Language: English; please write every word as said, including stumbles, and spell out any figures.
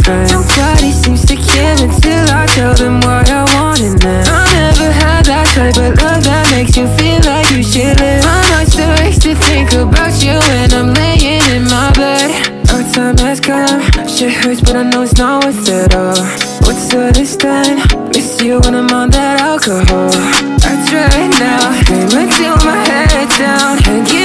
friends. Nobody seems to care until I tell them what I want, and then I never had that type of love that makes you feel like you should live. My mind still aches to think about you when I'm laying in my bed. Our time has come, shit hurts but I know it's not worth it all. What's the distance? Miss you when I'm on that alcohol. I try now, scream until my head's down, and you